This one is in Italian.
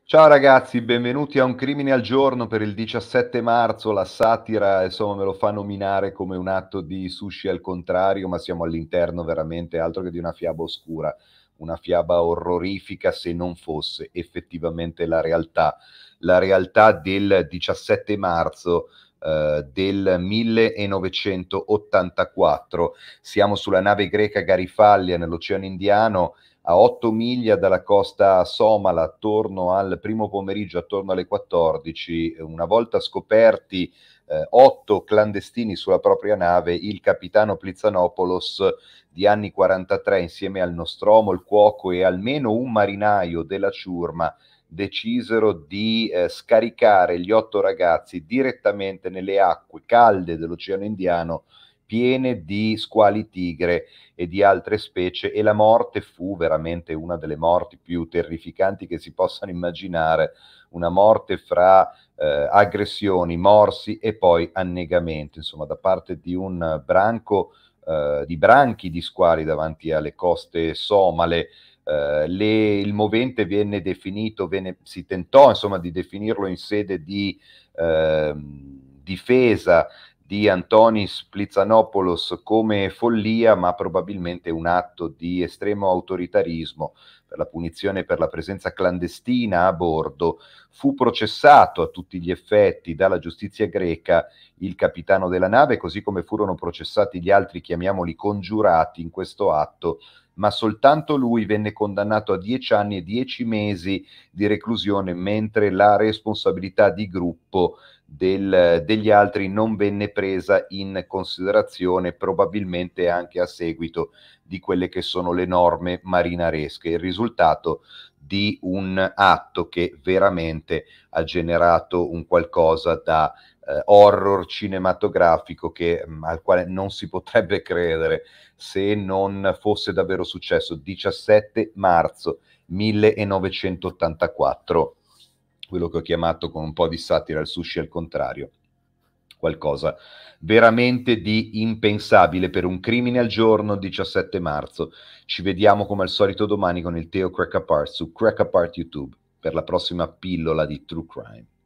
Ciao ragazzi, benvenuti a Un crimine al giorno per il 17 marzo. La satira, insomma, me lo fa nominare come un atto di sushi al contrario, ma siamo all'interno veramente altro che di una fiaba oscura, una fiaba orrorifica se non fosse effettivamente la realtà del 17 marzo del 1984. Siamo sulla nave greca Garifallia nell'Oceano Indiano a 8 miglia dalla costa somala, attorno al primo pomeriggio, attorno alle 14, una volta scoperti 8 clandestini sulla propria nave, il capitano Plizzanopoulos di anni 43, insieme al Nostromo, il cuoco e almeno un marinaio della ciurma, decisero di scaricare gli 8 ragazzi direttamente nelle acque calde dell'Oceano Indiano, piene di squali tigre e di altre specie, e la morte fu veramente una delle morti più terrificanti che si possano immaginare, una morte fra aggressioni, morsi e poi annegamento, insomma, da parte di un branco di branchi di squali davanti alle coste somale. Il movente venne definito, si tentò insomma di definirlo in sede di difesa di Antonis Plizzanopoulos come follia, ma probabilmente un atto di estremo autoritarismo per la punizione per la presenza clandestina a bordo. Fu processato a tutti gli effetti dalla giustizia greca il capitano della nave, così come furono processati gli altri, chiamiamoli congiurati, in questo atto, ma soltanto lui venne condannato a 10 anni e 10 mesi di reclusione, mentre la responsabilità di gruppo degli altri non venne presa in considerazione, probabilmente anche a seguito di quelle che sono le norme marinaresche. Il risultato di un atto che veramente ha generato un qualcosa da horror cinematografico al quale non si potrebbe credere se non fosse davvero successo. 17 marzo 1984, quello che ho chiamato con un po' di satira il sushi al contrario, qualcosa veramente di impensabile per un crimine al giorno. 17 marzo. Ci vediamo come al solito domani con il Teo Crack Apart su Crack Apart YouTube per la prossima pillola di True Crime.